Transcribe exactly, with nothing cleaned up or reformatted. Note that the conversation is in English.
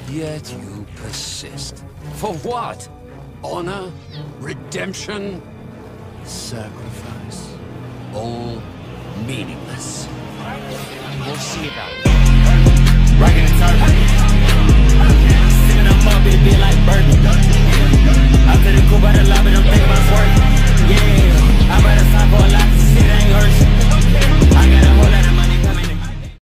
Yet you persist. For what? Honor? Redemption? Sacrifice? All meaningless. We'll see about it.